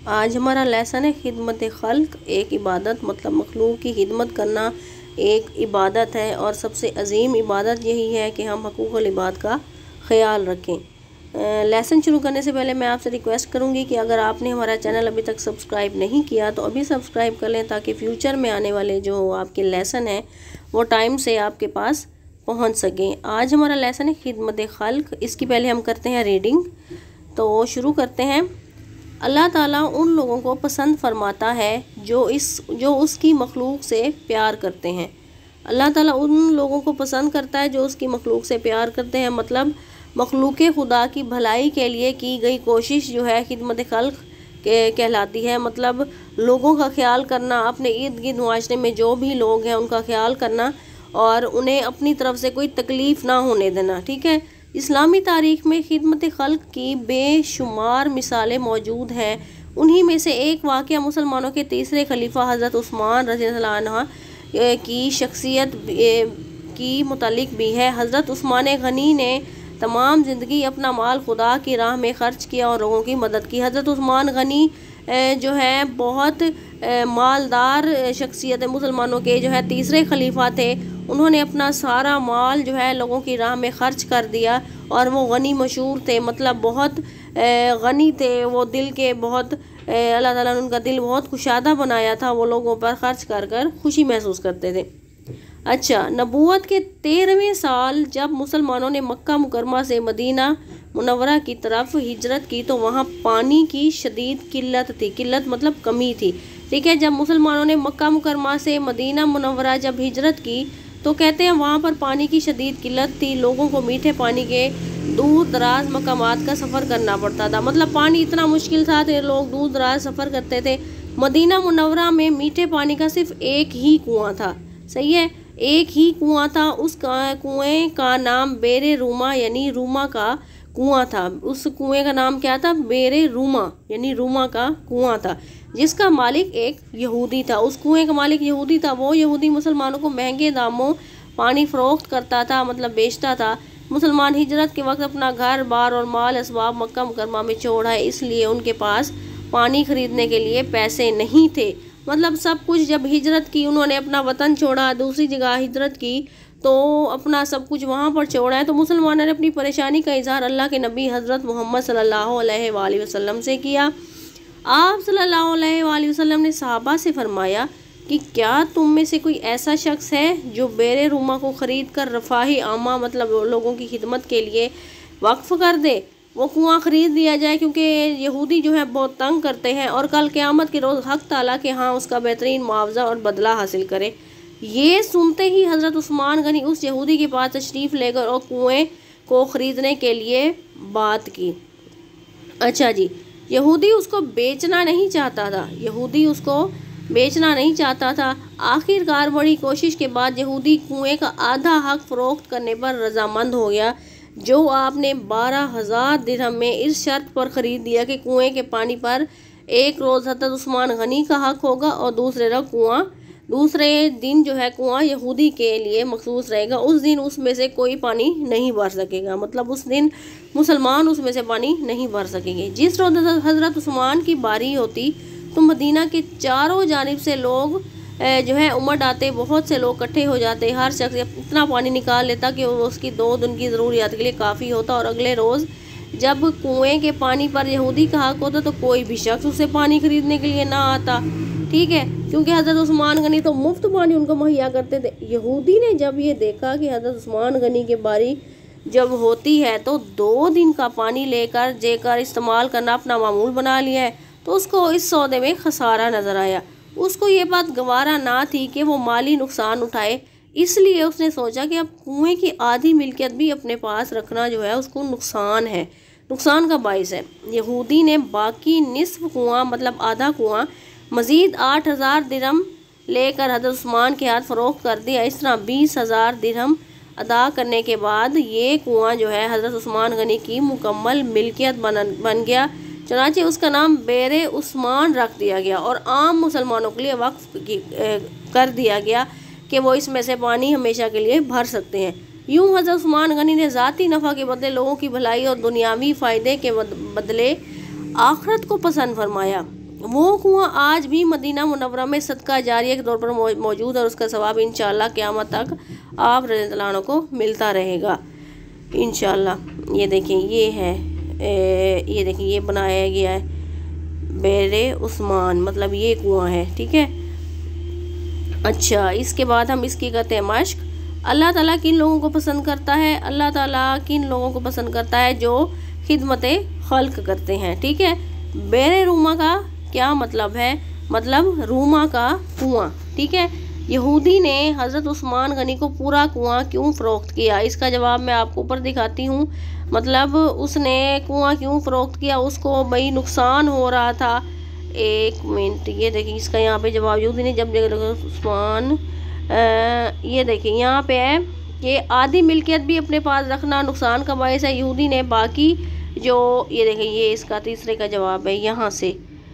आज हमारा लेसन है खिदमत खल्क। एक इबादत मतलब मखलूक की खिदमत करना एक इबादत है और सबसे अजीम इबादत यही है कि हम हकूक़ुल इबाद का ख्याल रखें। लेसन शुरू करने से पहले मैं आपसे रिक्वेस्ट करूंगी कि अगर आपने हमारा चैनल अभी तक सब्सक्राइब नहीं किया तो अभी सब्सक्राइब कर लें, ताकि फ्यूचर में आने वाले जो आपके लेसन हैं वो टाइम से आपके पास पहुंच सकें। आज हमारा लेसन है खिदमत खल्क। इसकी पहले हम करते हैं रीडिंग, तो शुरू करते हैं। अल्लाह ताला उन लोगों को पसंद फरमाता है जो उसकी मखलूक से प्यार करते हैं। अल्लाह ताला उन लोगों को पसंद करता है जो उसकी मखलूक से प्यार करते हैं। मतलब मखलूक खुदा की भलाई के लिए की गई कोशिश जो है खिदमत खल्क कहलाती है। मतलब लोगों का ख्याल करना, अपने इर्द गिर्द मुआशरे में जो भी लोग हैं उनका ख्याल करना और उन्हें अपनी तरफ से कोई तकलीफ़ ना होने देना। ठीक है। इस्लामी तारीख़ में खिदमत खल्क की बेशुमार मिसालें मौजूद हैं। उन्हीं में से एक वाक़या मुसलमानों के तीसरे खलीफा हज़रत उस्मान रज़ियल्लाहु अन्हु की शख्सियत की मुतालिक भी है। हज़रत उस्मान गनी ने तमाम ज़िंदगी अपना माल खुदा की राह में ख़र्च किया और लोगों की मदद की। हज़रत उस्मान गनी जो है बहुत मालदार शख्सियत है, मुसलमानों के जो है तीसरे खलीफा थे। उन्होंने अपना सारा माल जो है लोगों की राह में ख़र्च कर दिया और वो गनी मशहूर थे, मतलब बहुत गनी थे। वो दिल के बहुत अल्लाह ताला ने उनका दिल बहुत कुशादा बनाया था। वो लोगों पर ख़र्च कर कर खुशी महसूस करते थे। अच्छा, नबूवत के 13वें साल जब मुसलमानों ने मक्का मुकरमा से मदीना मुनव्वरा की तरफ हिजरत की तो वहाँ पानी की शदीद किल्लत थी। किल्लत मतलब कमी थी। ठीक है। जब मुसलमानों ने मक्का मुकरमा से मदीना मुनव्वरा जब हिजरत की तो कहते हैं वहाँ पर पानी की शदीद किल्लत थी। लोगों को मीठे पानी के दूर दराज मकामात का सफ़र करना पड़ता था। मतलब पानी इतना मुश्किल था कि लोग दूर दराज सफ़र करते थे। मदीना मुनव्वरा में मीठे पानी का सिर्फ एक ही कुआं था। सही है, एक ही कुआं था। उस कुएं का नाम बेरे रूमा यानी रूमा का कुआं था। उस कुएं का नाम क्या था? बेरे रूमा यानी रूमा का कुआं था, जिसका मालिक एक यहूदी था। उस कुएं का मालिक यहूदी था। वो यहूदी मुसलमानों को महंगे दामों पानी फ़रोख्त करता था, मतलब बेचता था। मुसलमान हिजरत के वक्त अपना घर बार और माल असबाब मक्का मुकरमा में छोड़ आए, इसलिए उनके पास पानी खरीदने के लिए पैसे नहीं थे। मतलब सब कुछ जब हिजरत की, उन्होंने अपना वतन छोड़ा, दूसरी जगह हिजरत की तो अपना सब कुछ वहाँ पर छोड़ा है। तो मुसलमानों ने अपनी परेशानी का इजहार अल्लाह के नबी हज़रत मोहम्मद सल्लल्लाहु अलैहि वसल्लम से किया। आप सल्लल्लाहु अलैहि वसल्लम ने सहाबा से फरमाया कि क्या तुम में से कोई ऐसा शख्स है जो बेरे रूमा को ख़रीद कर रफ़ाही आमा मतलब लोगों की खिदमत के लिए वक्फ़ कर दे। वो कुआं ख़रीद दिया जाए, क्योंकि यहूदी जो है बहुत तंग करते हैं और कल क़यामत के रोज़ हक़ ताला के यहाँ उसका बेहतरीन मुआवजा और बदला हासिल करे। ये सुनते ही हज़रत उस्मान गनी उस यहूदी के पास तशरीफ़ लेकर और कुएं को ख़रीदने के लिए बात की। अच्छा जी, यहूदी उसको बेचना नहीं चाहता था। यहूदी उसको बेचना नहीं चाहता था। आखिरकार बड़ी कोशिश के बाद यहूदी कुएं का आधा हक़ फ़रोख्त करने पर रजामंद हो गया, जो आपने 12,000 दिरहम में इस शर्त पर ख़रीद दिया कि कुएं के पानी पर एक रोज़ हज़रत उस्मान गनी का हक़ होगा और दूसरे दिन जो है कुआं यहूदी के लिए मखसूस रहेगा। उस दिन उसमें से कोई पानी नहीं भर सकेगा, मतलब उस दिन मुसलमान उसमें से पानी नहीं भर सकेंगे। जिस रोज़ हज़रत उस्मान की बारी होती तो मदीना के चारों जानिब से लोग जो है उमड़ आते। बहुत से लोग इकट्ठे हो जाते। हर शख्स इतना पानी निकाल लेता कि वो उसकी 2 दिन की ज़रूरियात के लिए काफ़ी होता। और अगले रोज़ जब कुएं के पानी पर यहूदी का हक़ होता तो कोई भी शख्स उससे पानी खरीदने के लिए ना आता। ठीक है, क्योंकि हज़रत उस्मान गनी तो मुफ्त पानी उनको मुहैया करते थे। यहूदी ने जब ये देखा कि हज़रत उस्मान गनी की बारी जब होती है तो 2 दिन का पानी जेकर इस्तेमाल करना अपना मामूल बना लिया है, तो उसको इस सौदे में खसारा नज़र आया। उसको ये बात गवारा ना थी कि वो माली नुकसान उठाए, इसलिए उसने सोचा कि अब कुएं की आधी मिल्कियत भी अपने पास रखना जो है उसको नुकसान का बाइस है। यहूदी ने बाकी निस्फ कुआं मतलब आधा कुआं मज़ीद 8,000 दिरहम लेकर हज़रत उस्मान के हाथ फ़रोख्त कर दिया। इस तरह 20,000 दिरहम अदा करने के बाद ये कुआं जो है हज़रत उस्मान गनी की मुकम्मल मिल्कियत बन गया। चनाचे उसका नाम बेरे उस्मान रख दिया गया और आम मुसलमानों के लिए वक्फ कर दिया गया कि वो इसमें से पानी हमेशा के लिए भर सकते हैं। यूँ हज़रत उस्मान गनी ने ज़ाती नफ़ा के बदले लोगों की भलाई और दुनियावी फ़ायदे के बदले आखिरत को पसंद फरमाया। वो कुआं आज भी मदीना मुनव्वरा में सदका जारिया के तौर पर मौजूद है और उसका सवाब इंशाअल्लाह क़यामत तक आप रज़ियल्लाहु अन्हु को मिलता रहेगा इंशाअल्लाह। ये देखें, ये है ये देखें, ये बनाया गया है बेरे उस्मान, मतलब ये कुआं है, ठीक है। अच्छा, इसके बाद हम इसकी कहते हैं मश्क। अल्लाह ताला किन लोगों को पसंद करता है? अल्लाह ताला किन लोगों को पसंद करता है? जो खिदमत खल्क करते हैं, ठीक है। बेरे रूमा का क्या मतलब है? मतलब रूमा का कुआं, ठीक है। यहूदी ने हज़रत उस्मान गनी को पूरा कुआं क्यों फ़रोख्त किया? इसका जवाब मैं आपको ऊपर दिखाती हूँ। मतलब उसने कुआं क्यों फ़रोख्त किया? उसको भाई नुकसान हो रहा था। एक मिनट, ये देखिए इसका यहाँ पे जवाब, यहूदी ने जब उस्मान ये देखिए यहाँ पे है कि आधी मिल्कियत भी अपने पास रखना नुकसान का बायस है। यहूदी ने बाकी जो, ये देखें, ये इसका तीसरे का जवाब है यहाँ से,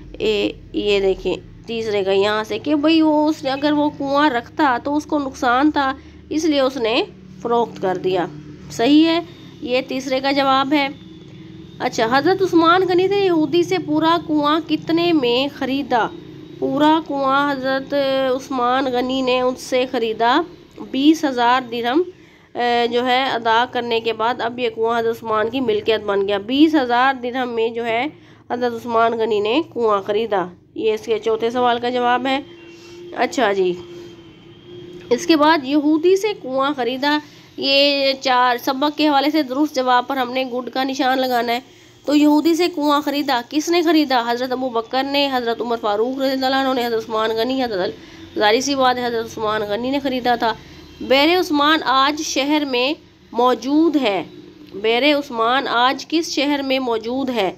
ये देखें तीसरे का यहाँ से कि भाई वो उसने अगर वो कुआं रखता तो उसको नुकसान था, इसलिए उसने फ़रोख्त कर दिया। सही है, ये तीसरे का जवाब है। अच्छा, हज़रत उस्मान गनी ने यहूदी से पूरा कुआं कितने में ख़रीदा? पूरा कुआं हज़रत उस्मान गनी ने उससे ख़रीदा 20,000 दिरहम जो है अदा करने के बाद। अब ये कुआं हज़रत उस्मान की मिल्कियत बन गया। 20,000 दिरहम में जो है हज़रत उस्मान गनी ने कुआं ख़रीदा। ये इसके चौथे सवाल का जवाब है। अच्छा जी, इसके बाद यहूदी से कुआं ख़रीदा, ये 4 सबक के हवाले से दुरुस्त जवाब पर हमने गुड का निशान लगाना है। तो यहूदी से कुआं ख़रीदा, किसने ख़रीदा? हज़रत अबू बकर ने, हज़रत उमर फ़ारूक रज़ियल्लाहु अन्हु ने, हज़रत उस्मान गनी, हज़रत ज़ाहिर सी बात है हज़रत उस्मान गनी ने ख़रीदा था। बेरे उस्मान आज शहर में मौजूद है। बेरे उस्मान आज किस शहर में मौजूद है?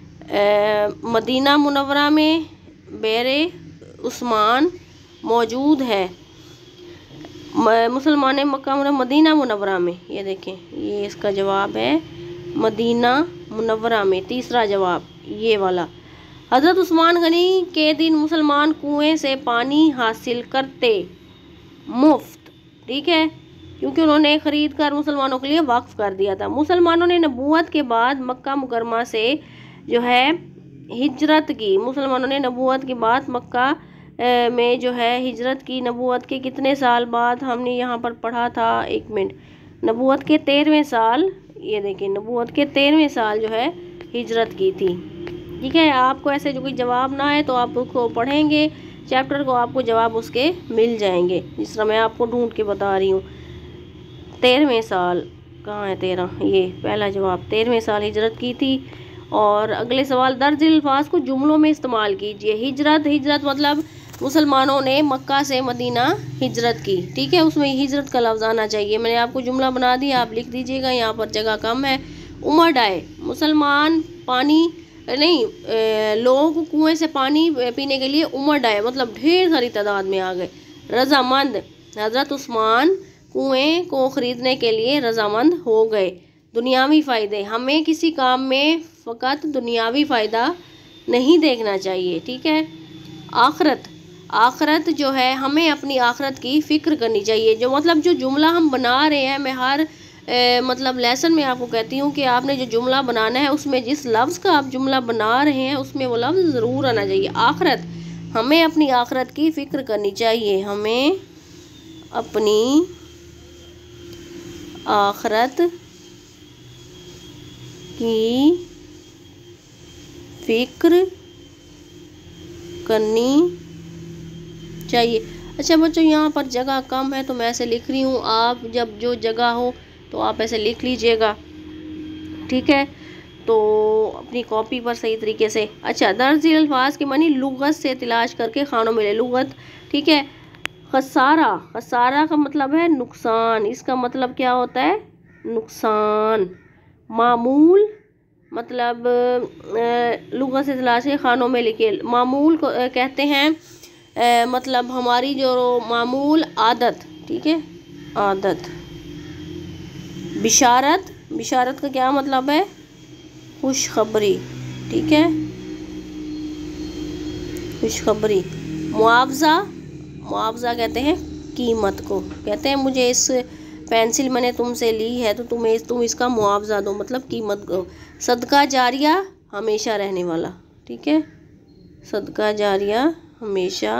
मदीना मुनव्वरा में बेरे उस्मान मौजूद है। मुसलमान मक्का मदीना मुनव्वरा में, ये देखें, ये इसका जवाब है मदीना मुनव्वरा में। तीसरा जवाब ये वाला। हज़रत उस्मान गनी के दिन मुसलमान कुएं से पानी हासिल करते मुफ्त, ठीक है, क्योंकि उन्होंने ख़रीद कर मुसलमानों के लिए वक्फ कर दिया था। मुसलमानों ने नबूवत के बाद मक्का मुकरमा से जो है हिजरत की। मुसलमानों ने नबूवत के बाद मक्का में जो है हिजरत की। नबूवत के कितने साल बाद? हमने यहाँ पर पढ़ा था, एक मिनट, नबूवत के 13वें साल, ये देखिए नबूवत के 13वें साल जो है हिजरत की थी, ठीक है। आपको ऐसे जो कोई जवाब ना है तो आप उसको पढ़ेंगे चैप्टर को, आपको जवाब उसके मिल जाएंगे, जिस तरह मैं आपको ढूंढ के बता रही हूँ। 13वें साल कहाँ है? 13, ये पहला जवाब, 13वें साल हिजरत की थी। और अगले सवाल, दर्ज अल्फाज को जुमलों में इस्तेमाल कीजिए। हिजरत, हिजरत मतलब मुसलमानों ने मक्का से मदीना हिजरत की, ठीक है, उसमें हिजरत का लफ्ज़ आना चाहिए। मैंने आपको जुमला बना दिया, आप लिख दीजिएगा, यहाँ पर जगह कम है। उमड़ आए, मुसलमान पानी नहीं, लोगों को कुएं से पानी पीने के लिए उमड़ आए, मतलब ढेर सारी तादाद में आ गए। रज़ामंद, हज़रत उस्मान कुएं को ख़रीदने के लिए रज़ामंद हो गए। दुनियावी फ़ायदे, हमें किसी काम में फ़कत दुनियावी फ़ायदा नहीं देखना चाहिए, ठीक है। आखरत, आखरत जो है हमें अपनी आखरत की फ़िक्र करनी चाहिए। जो मतलब जो जुमला हम बना रहे हैं, मैं हर मतलब लेसन में आपको कहती हूँ कि आपने जो जुमला बनाना है उसमें जिस लफ्ज़ का आप जुमला बना रहे हैं उसमें वो लफ्ज़ ज़रूर आना चाहिए। आखरत, हमें अपनी आखरत की फ़िक्र करनी चाहिए। हमें अपनी आखरत की फ़िक्र करनी चाहिए। अच्छा बच्चों, यहाँ पर जगह कम है तो मैं ऐसे लिख रही हूँ, आप जब जो जगह हो तो आप ऐसे लिख लीजिएगा, ठीक है, तो अपनी कॉपी पर सही तरीके से। अच्छा, दर्ज अल्फाज के मानी लुगत से तलाश करके खानों में ले। लुगत, ठीक है। खसारा, खसारा का मतलब है नुकसान, इसका मतलब क्या होता है? नुकसान। मामूल मतलब लुगत से तलाश के खानों में लिखे। मामूल को कहते हैं मतलब हमारी जो मामूल आदत, ठीक है, आदत। बिशारत, बिशारत का क्या मतलब है? खुशखबरी, ठीक है, खुशखबरी। मुआवजा, मुआवजा कहते हैं कीमत को, कहते हैं मुझे इस पेंसिल मैंने तुमसे ली है तो तुम इसका मुआवजा दो, मतलब कीमत को। सदका जारिया, हमेशा रहने वाला, ठीक है। सदका जारिया हमेशा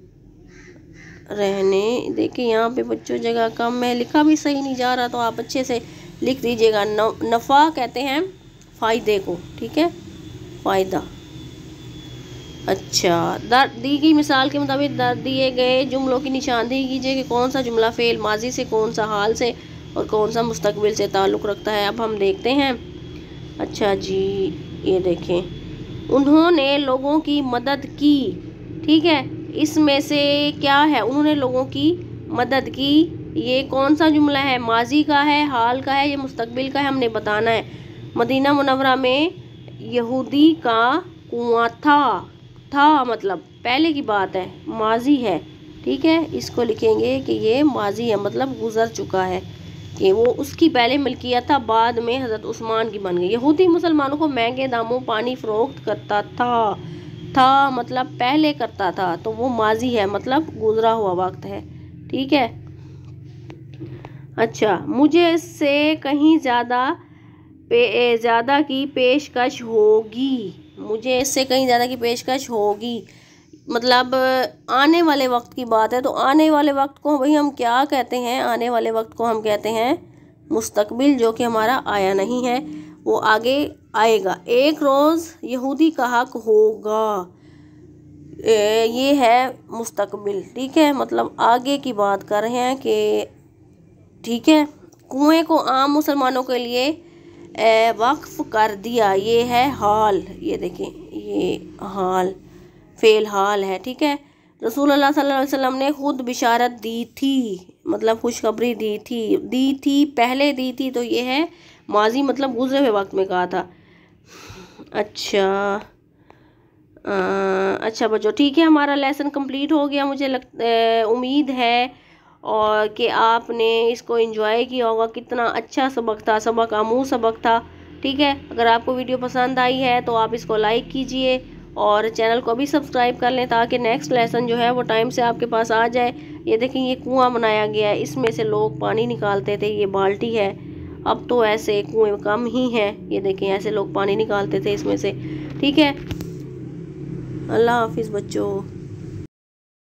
रहने। देखिए यहाँ पे बच्चों जगह कम है, लिखा भी सही नहीं जा रहा, तो आप अच्छे से लिख दीजिएगा। नफ़ा कहते हैं फ़ायदे को, ठीक है, फ़ायदा। अच्छा, दी गई मिसाल के मुताबिक दिए गए जुमलों की निशानदेही कीजिए कि कौन सा जुमला फ़ेल माजी से, कौन सा हाल से और कौन सा मुस्तकबिल से ताल्लुक़ रखता है। अब हम देखते हैं। अच्छा जी, ये देखें, उन्होंने लोगों की मदद की, ठीक है, इसमें से क्या है? उन्होंने लोगों की मदद की, ये कौन सा जुमला है? माजी का है, हाल का है, ये मुस्तकबिल का है, हमने बताना है। मदीना मुनव्वरा में यहूदी का कुआं था मतलब पहले की बात है, माजी है, ठीक है। इसको लिखेंगे कि ये माजी है, मतलब गुजर चुका है, कि वो उसकी पहले मिल्कियत था, बाद में हज़रत उस्मान की बन गई। यहूदी मुसलमानों को महंगे दामों पानी फ़रोख्त करता था मतलब पहले करता था, तो वो माजी है, मतलब गुजरा हुआ वक्त है, ठीक है। अच्छा, मुझे इससे कहीं ज़्यादा की पेशकश होगी, मुझे इससे कहीं ज़्यादा की पेशकश होगी, मतलब आने वाले वक्त की बात है। तो आने वाले वक्त को भाई हम क्या कहते हैं? आने वाले वक्त को हम कहते हैं मुस्तकबिल, जो कि हमारा आया नहीं है, वो आगे आएगा। एक रोज़ यहूदी का हक होगा, ये है मुस्तकबिल, ठीक है, मतलब आगे की बात कर रहे हैं कि, ठीक है। कुएं को आम मुसलमानों के लिए वक्फ कर दिया, ये है हाल, ये देखें, ये हाल फ़ेल हाल है, ठीक है। रसूलुल्लाह सल्लल्लाहु अलैहि वसल्लम ने खुद बिशारत दी थी, मतलब खुशखबरी दी थी, पहले दी थी, तो ये है माजी, मतलब गुजरे हुए वक्त में कहा था। अच्छा बच्चों, ठीक है, हमारा लेसन कंप्लीट हो गया। मुझे उम्मीद है और कि आपने इसको एंजॉय किया होगा। कितना अच्छा सबक था, सबक आमूज़ सबक था, ठीक है। अगर आपको वीडियो पसंद आई है तो आप इसको लाइक कीजिए और चैनल को भी सब्सक्राइब कर लें, ताकि नेक्स्ट लेसन जो है वो टाइम से आपके पास आ जाए। ये देखें, ये कुआं बनाया गया है, इसमें से लोग पानी निकालते थे, ये बाल्टी है। अब तो ऐसे कुएं कम ही हैं, ये देखें, ऐसे लोग पानी निकालते थे इसमें से, ठीक है। अल्लाह हाफिज़ बच्चों।